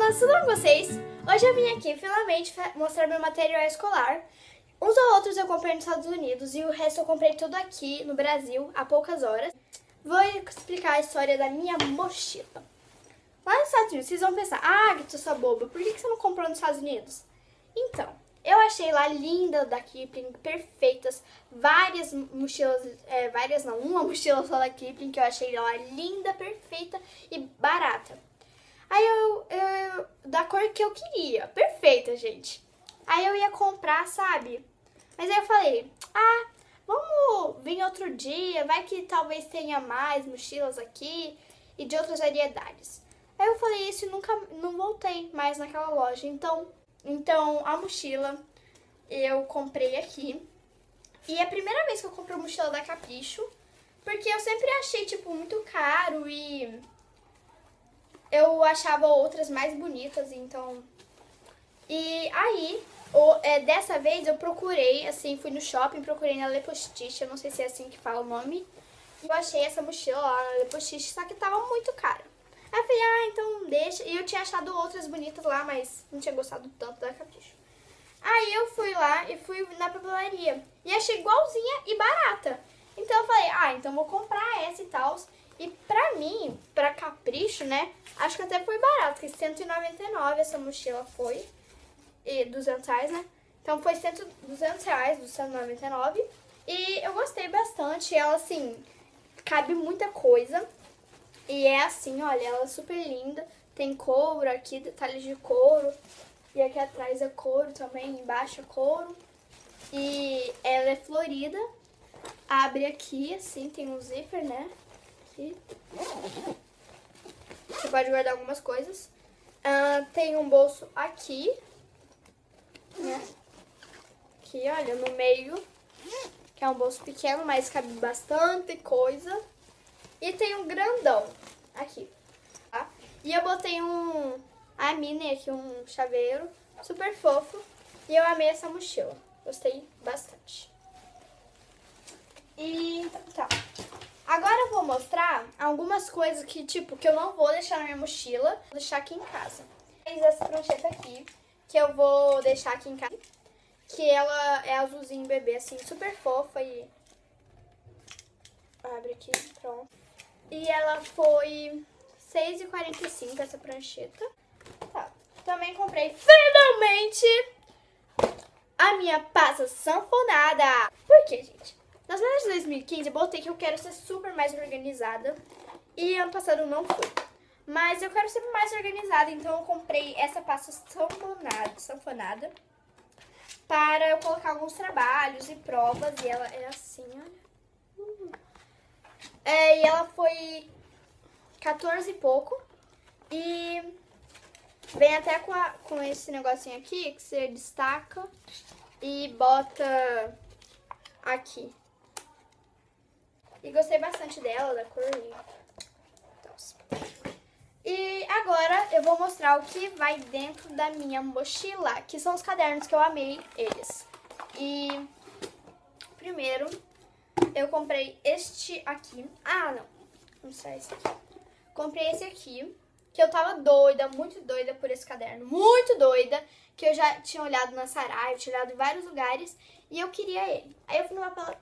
Olá, tudo bom com vocês? Hoje eu vim aqui finalmente mostrar meu material escolar. Uns ou outros eu comprei nos Estados Unidos e o resto eu comprei tudo aqui no Brasil há poucas horas. Vou explicar a história da minha mochila. Lá nos Estados Unidos, vocês vão pensar, Agatha, sua boba, por que você não comprou nos Estados Unidos? Então, eu achei lá linda da Kipling, perfeitas, várias mochilas, uma mochila só da Kipling que eu achei lá linda, perfeita e barata. Aí eu da cor que eu queria, perfeita, gente. Aí eu ia comprar, sabe? Mas aí eu falei, vamos vir outro dia, vai que talvez tenha mais mochilas aqui e de outras variedades. Aí eu falei isso e não voltei mais naquela loja. Então a mochila eu comprei aqui. E é a primeira vez que eu comprei uma mochila da Capricho, porque eu sempre achei, tipo, muito caro e eu achava outras mais bonitas, então... E aí, dessa vez eu procurei, assim, fui no shopping, procurei na Le Postiche, eu não sei se é assim que fala o nome. Eu achei essa mochila lá na Le Postiche, só que tava muito cara. Aí eu falei, então deixa. E eu tinha achado outras bonitas lá, mas não tinha gostado tanto da Capricho. Aí eu fui lá e fui na papelaria. E achei igualzinha e barata. Então eu falei, então vou comprar essa e tal. E pra mim, pra Capricho, né, acho que até foi barato, porque 199 essa mochila foi, e 200 reais, né, então foi 200 reais, dos 199, e eu gostei bastante, ela assim, cabe muita coisa, e é assim, olha, ela é super linda, tem couro aqui, detalhes de couro, e aqui atrás é couro também, embaixo é couro, e ela é florida, abre aqui, assim, tem um zíper, né, aqui. Você pode guardar algumas coisas. Tem um bolso aqui, né? Aqui, olha, no meio, que é um bolso pequeno, mas cabe bastante coisa. E tem um grandão aqui, tá? E eu botei a mini aqui, um chaveiro super fofo. E eu amei essa mochila. Gostei bastante. E tá. Agora eu vou mostrar algumas coisas que, tipo, que eu não vou deixar na minha mochila, vou deixar aqui em casa. Essa prancheta aqui, que eu vou deixar aqui em casa, que ela é azulzinho bebê, assim, super fofa e... Abre aqui, pronto. E ela foi R$6,45 essa prancheta. Tá. Também comprei, finalmente, a minha pasta sanfonada. Por quê, gente? Nas metas de 2015 eu botei que eu quero ser super mais organizada e ano passado eu não fui. Mas eu quero ser mais organizada, então eu comprei essa pasta sanfonada para eu colocar alguns trabalhos e provas. E ela é assim, olha. E ela foi 14 e pouco e vem até com esse negocinho aqui que você destaca e bota aqui. E gostei bastante dela, da cor. E agora eu vou mostrar o que vai dentro da minha mochila, que são os cadernos que eu amei eles. E primeiro eu comprei este aqui. Não. Vou mostrar esse aqui. Comprei esse aqui, que eu tava doida, muito doida por esse caderno. Muito doida, que eu já tinha olhado na Saraiva, tinha olhado em vários lugares e eu queria ele. Aí eu fui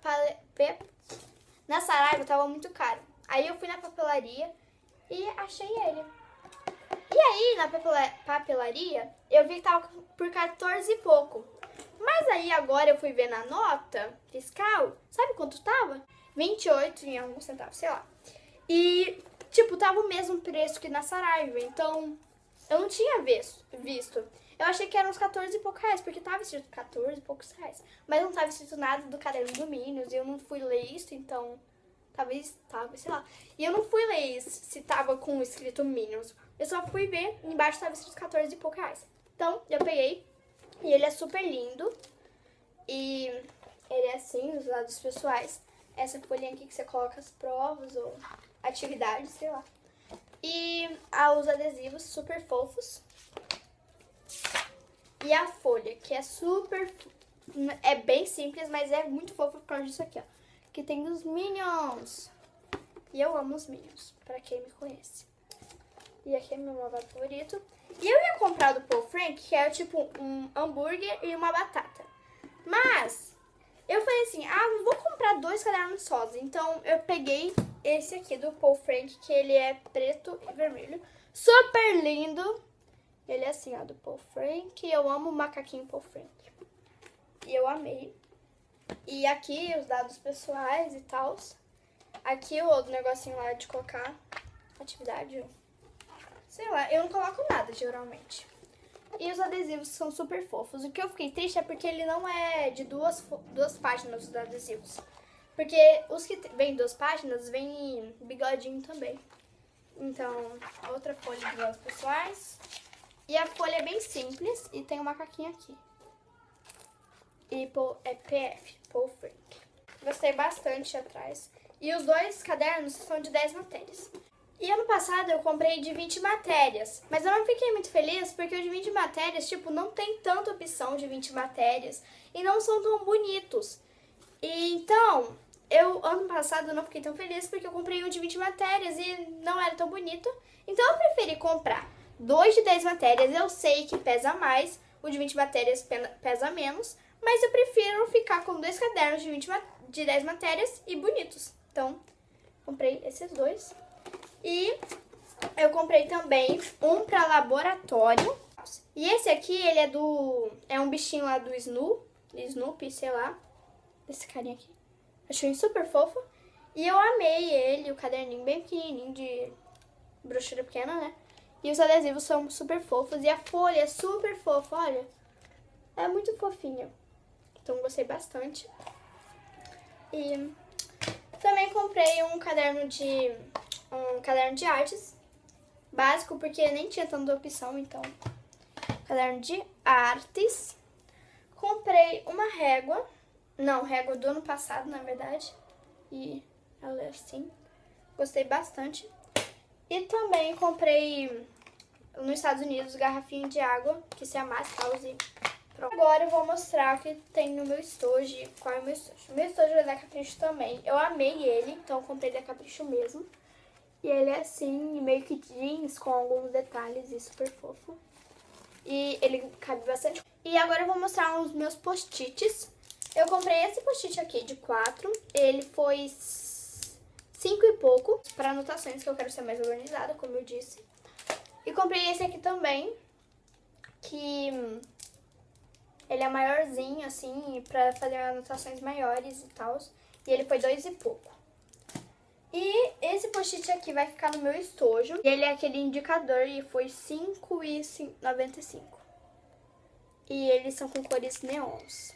na Saraiva, tava muito caro. Aí eu fui na papelaria e achei ele. E aí, na papelaria, eu vi que tava por 14 e pouco. Mas aí, agora eu fui ver na nota fiscal, sabe quanto tava? 28 em alguns centavos, sei lá. E, tipo, tava o mesmo preço que na Saraiva, então eu não tinha visto. Eu achei que eram uns 14 e poucos reais, porque tava escrito 14 e poucos reais. Mas não tava escrito nada do caderno do Minions, e eu não fui ler isso, então... Talvez tava, sei lá. E eu não fui ler isso, se tava com escrito Minions. Eu só fui ver, embaixo tava escrito 14 e poucos reais. Então, eu peguei, e ele é super lindo. E ele é assim, os lados pessoais. Essa folhinha aqui que você coloca as provas ou atividades, sei lá. E os adesivos super fofos. E a folha, que é super... É bem simples, mas é muito fofo por causa disso aqui, ó. Que tem os Minions. E eu amo os Minions, pra quem me conhece. E aqui é meu malvado favorito. E eu ia comprar do Paul Frank, que é tipo um hambúrguer e uma batata. Mas eu falei assim, não vou comprar 2 cadernos sós. Então eu peguei esse aqui do Paul Frank, que ele é preto e vermelho. Super lindo. Ele é assim, ó, do Paul Frank. Eu amo o macaquinho Paul Frank. E eu amei. E aqui os dados pessoais e tal. Aqui o outro negocinho lá de colocar atividade. Sei lá, eu não coloco nada, geralmente. E os adesivos são super fofos. O que eu fiquei triste é porque ele não é de duas páginas dos adesivos. Porque os que vêm 2 páginas, vem bigodinho também. Então, outra folha de dados pessoais. E a folha é bem simples e tem um macaquinho aqui. E é PF, Paul Frank. Gostei bastante atrás. E os 2 cadernos são de 10 matérias. E ano passado eu comprei de 20 matérias, mas eu não fiquei muito feliz porque o de 20 matérias, tipo, não tem tanta opção de 20 matérias e não são tão bonitos. E então, ano passado eu não fiquei tão feliz porque eu comprei um de 20 matérias e não era tão bonito. Então eu preferi comprar 2 de 10 matérias, eu sei que pesa mais, o de 20 matérias pesa menos, mas eu prefiro ficar com 2 cadernos de 10 matérias e bonitos. Então, comprei esses 2. E eu comprei também um para laboratório. E esse aqui, ele é um bichinho lá do Snoopy, sei lá. Esse carinha aqui. Achei super fofo. E eu amei ele, o caderninho bem pequenininho de brochura pequena, né? E os adesivos são super fofos. E a folha é super fofa, olha. É muito fofinha. Então gostei bastante. E também comprei um caderno de artes básico, porque nem tinha tanta opção, então caderno de artes. Comprei uma régua do ano passado, na verdade, e ela é assim, gostei bastante. E também comprei nos Estados Unidos garrafinha de água, que se amassa, e pronto. Agora eu vou mostrar o que tem no meu estojo. Qual é o meu estojo? O meu estojo é da Capricho também, eu amei ele, então eu comprei da Capricho mesmo. E ele é assim, meio que jeans, com alguns detalhes e super fofo. E ele cabe bastante. E agora eu vou mostrar os meus post-its. Eu comprei esse post-it aqui de 4. Ele foi 5 e pouco, para anotações, que eu quero ser mais organizada, como eu disse. E comprei esse aqui também, que ele é maiorzinho, assim, pra fazer anotações maiores e tal. E ele foi 2 e pouco. E esse post-it aqui vai ficar no meu estojo. E ele é aquele indicador e foi R$5,95. E eles são com cores neons.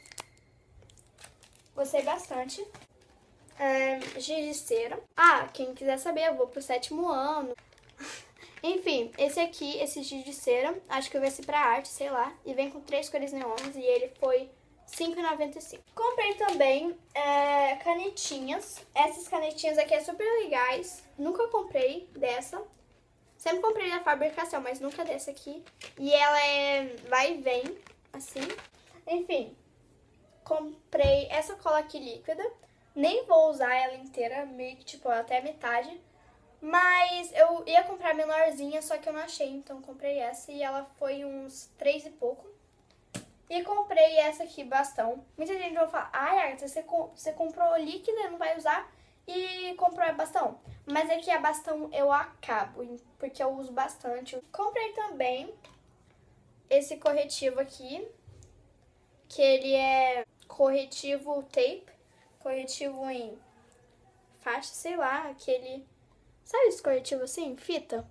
Gostei bastante. Giz de cera. Quem quiser saber, eu vou pro 7º ano. Enfim, esse giz de cera, acho que vai ser pra arte, sei lá. E vem com 3 cores neons e ele foi R$5,95. Comprei também canetinhas. Essas canetinhas aqui super legais. Nunca comprei dessa. Sempre comprei da Faber-Castell, mas nunca dessa aqui. E ela vai e vem, assim. Enfim, comprei essa cola aqui líquida. Nem vou usar ela inteira, meio que tipo até metade. Mas eu ia comprar menorzinha, só que eu não achei. Então comprei essa e ela foi uns 3 e pouco. E comprei essa aqui, bastão. Muita gente vai falar, Agatha, você comprou líquida e não vai usar e comprou bastão. Mas aqui a bastão eu acabo, porque eu uso bastante. Comprei também esse corretivo aqui, que ele é corretivo tape, corretivo em faixa, sei lá, aquele... Sabe esse corretivo assim, fita?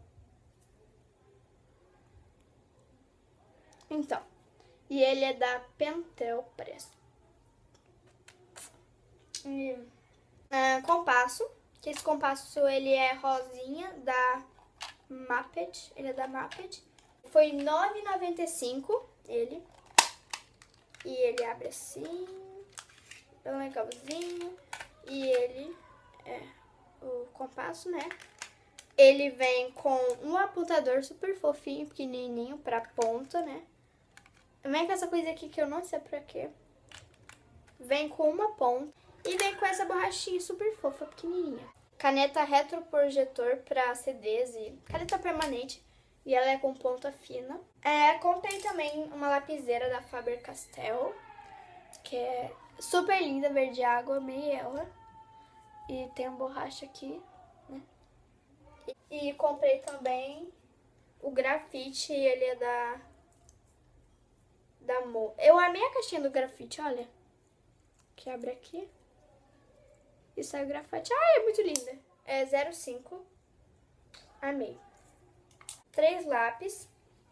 Então... E ele é da Pentel Press. E compasso. Que esse compasso ele é rosinha da Maped. Ele é da Maped. Foi R$9,95 ele. E ele abre assim. Bem legalzinho. E ele é o compasso, né? Ele vem com um apontador super fofinho, pequenininho pra ponta, né? Vem com essa coisa aqui que eu não sei pra quê. Vem com uma ponta. E vem com essa borrachinha super fofa, pequenininha. caneta retroprojetor para CDs e caneta permanente. E ela é com ponta fina. Comprei também uma lapiseira da Faber-Castell, que é super linda, verde água, amei ela. E tem uma borracha aqui, né? E comprei também o grafite, ele é da Mo. Eu amei a caixinha do grafite, olha. Que abre aqui. E sai o grafite. É muito linda. É 05. Amei. 3 lápis.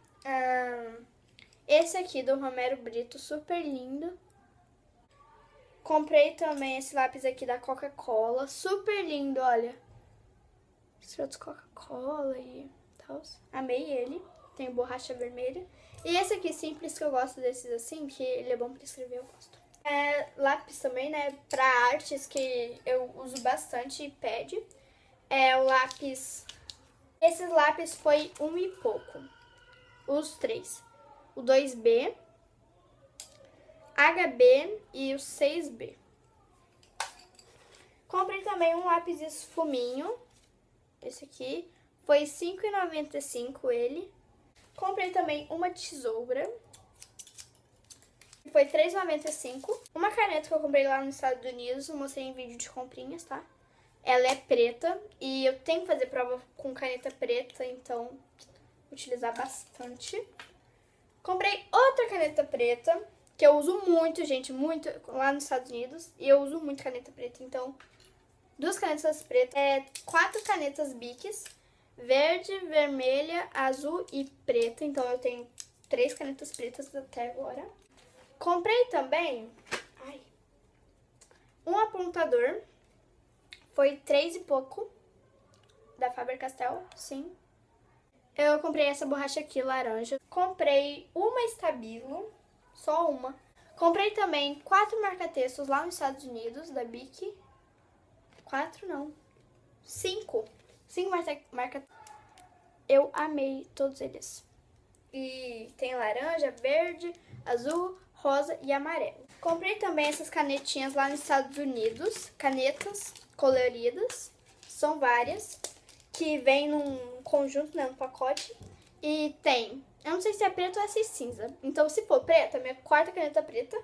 Esse aqui do Romero Brito, super lindo. Comprei também esse lápis aqui da Coca-Cola, super lindo, olha. Escritos Coca-Cola e tal. Amei ele. Tem borracha vermelha. E esse aqui simples, que eu gosto desses assim, que ele é bom pra escrever, eu gosto. Lápis também, né, pra artes, que eu uso bastante e pede. O lápis... Esses lápis foi 1 e pouco. Os 3. O 2B, HB e o 6B. Comprei também um lápis esfuminho. Esse aqui. Foi R$ 5,95 ele. Comprei também uma tesoura. Foi R$ 3,95. Uma caneta que eu comprei lá nos Estados Unidos. Mostrei em vídeo de comprinhas, tá? Ela é preta. E eu tenho que fazer prova com caneta preta. Então, vou utilizar bastante. Comprei outra caneta preta. Que eu uso muito, gente. Muito lá nos Estados Unidos. E eu uso muito caneta preta. Então, 2 canetas pretas. 4 canetas Bics. Verde, vermelha, azul e preta. Então, eu tenho 3 canetas pretas até agora. Comprei também um apontador. Foi 3 e pouco. Da Faber-Castell, sim. Eu comprei essa borracha aqui, laranja. Comprei uma Stabilo. Só uma. Comprei também 4 marca-textos lá nos Estados Unidos, da Bic. 4 não. 5. 5 marca. Eu amei todos eles. E tem laranja, verde, azul, rosa e amarelo. Comprei também essas canetinhas lá nos Estados Unidos. Canetas coloridas. São várias. Que vem num conjunto, né, num pacote. E tem... Eu não sei se é preto ou se é cinza. Então, se for preta, minha 4ª caneta preta.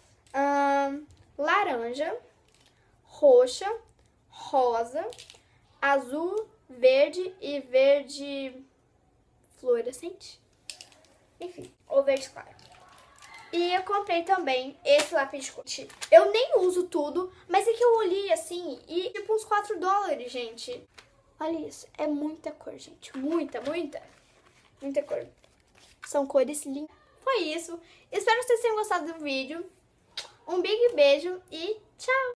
Laranja, roxa, rosa, azul, verde e verde fluorescente. Enfim, ou verde claro. E eu comprei também esse lápis de cor. Eu nem uso tudo, mas é que eu olhei assim e tipo uns $4, gente. Olha isso, é muita cor, gente. Muita cor. São cores lindas. Foi isso. Espero que vocês tenham gostado do vídeo. Um big beijo e tchau!